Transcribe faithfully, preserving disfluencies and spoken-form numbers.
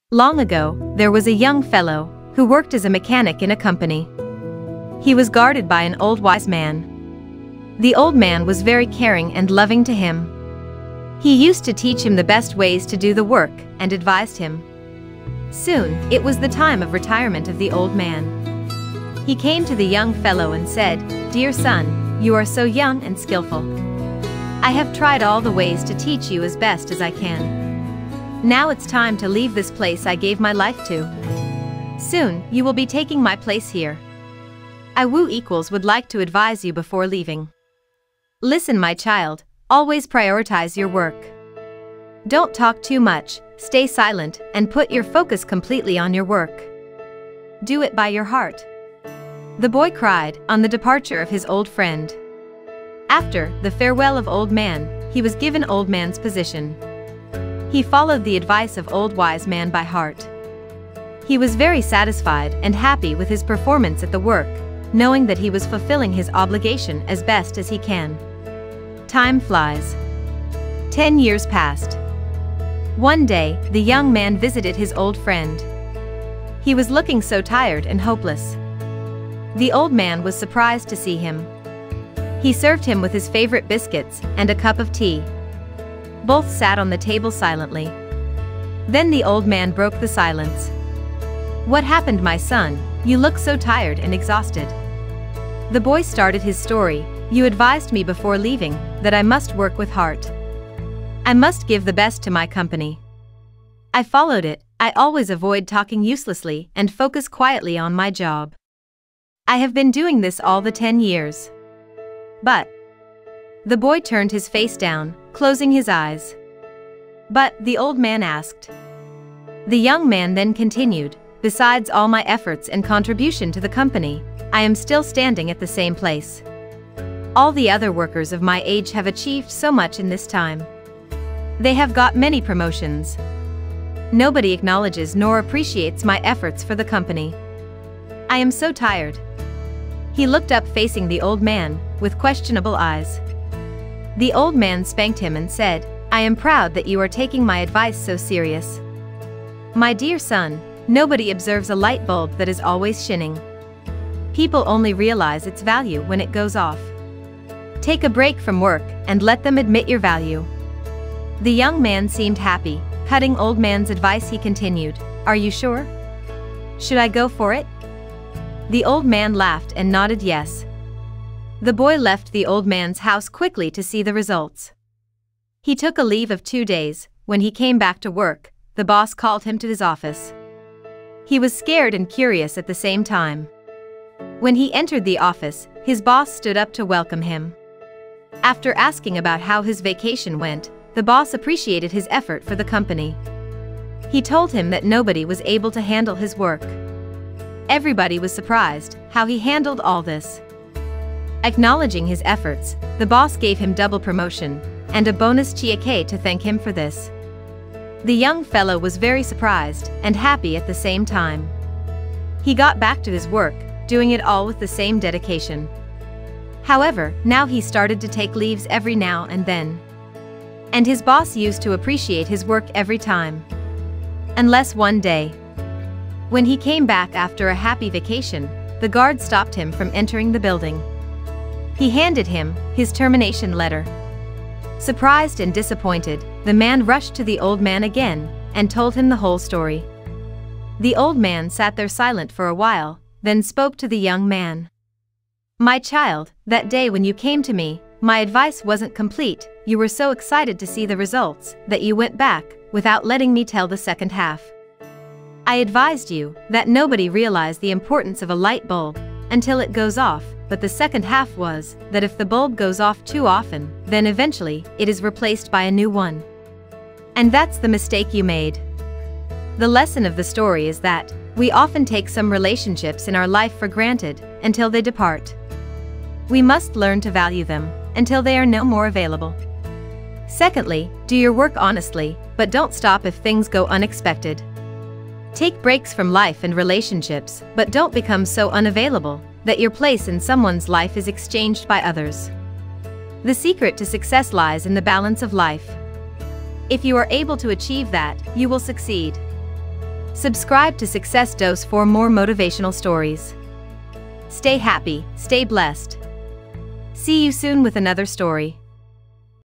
Long ago, there was a young fellow who worked as a mechanic in a company. He was guarded by an old wise man. The old man was very caring and loving to him. He used to teach him the best ways to do the work and advised him. Soon, it was the time of retirement of the old man. He came to the young fellow and said, "Dear son, you are so young and skillful. I have tried all the ways to teach you as best as I can. Now it's time to leave this place I gave my life to. Soon, you will be taking my place here. I Woo equals would like to advise you before leaving. Listen, my child, always prioritize your work. Don't talk too much, stay silent, and put your focus completely on your work. Do it by your heart." The boy cried on the departure of his old friend. After the farewell of old man, he was given old man's position. He followed the advice of old wise man by heart. He was very satisfied and happy with his performance at the work, knowing that he was fulfilling his obligation as best as he can. Time flies. Ten years passed. One day, the young man visited his old friend. He was looking so tired and hopeless. The old man was surprised to see him. He served him with his favorite biscuits and a cup of tea. Both sat on the table silently. Then the old man broke the silence. "What happened, my son? You look so tired and exhausted." The boy started his story. "You advised me before leaving that I must work with heart. I must give the best to my company. I followed it. I always avoid talking uselessly and focus quietly on my job. I have been doing this all the ten years. But..." The boy turned his face down, closing his eyes. "But," the old man asked. The young man then continued, "Besides all my efforts and contribution to the company, I am still standing at the same place. All the other workers of my age have achieved so much in this time. They have got many promotions. Nobody acknowledges nor appreciates my efforts for the company. I am so tired." He looked up facing the old man, with questionable eyes. The old man spanked him and said, "I am proud that you are taking my advice so serious. My dear son, nobody observes a light bulb that is always shining. People only realize its value when it goes off. Take a break from work and let them admit your value." The young man seemed happy. Cutting old man's advice, he continued, "Are you sure? Should I go for it?" The old man laughed and nodded yes. The boy left the old man's house quickly to see the results. He took a leave of two days. When he came back to work, the boss called him to his office. He was scared and curious at the same time. When he entered the office, his boss stood up to welcome him. After asking about how his vacation went, the boss appreciated his effort for the company. He told him that nobody was able to handle his work. Everybody was surprised how he handled all this. Acknowledging his efforts, the boss gave him double promotion and a bonus cheque to thank him for this. The young fellow was very surprised and happy at the same time. He got back to his work, doing it all with the same dedication. However, now he started to take leaves every now and then. And his boss used to appreciate his work every time. Unless one day, when he came back after a happy vacation, the guard stopped him from entering the building. He handed him his termination letter. Surprised and disappointed, the man rushed to the old man again and told him the whole story. The old man sat there silent for a while, then spoke to the young man. "My child, that day when you came to me, my advice wasn't complete. You were so excited to see the results that you went back without letting me tell the second half. I advised you that nobody realized the importance of a light bulb until it goes off, but the second half was that if the bulb goes off too often, then eventually it is replaced by a new one. And that's the mistake you made." The lesson of the story is that we often take some relationships in our life for granted until they depart. We must learn to value them until they are no more available. Secondly, do your work honestly, but don't stop if things go unexpected. Take breaks from life and relationships, but don't become so unavailable that your place in someone's life is exchanged by others. The secret to success lies in the balance of life. If you are able to achieve that, you will succeed. Subscribe to Success Dose for more motivational stories. Stay happy, stay blessed. See you soon with another story.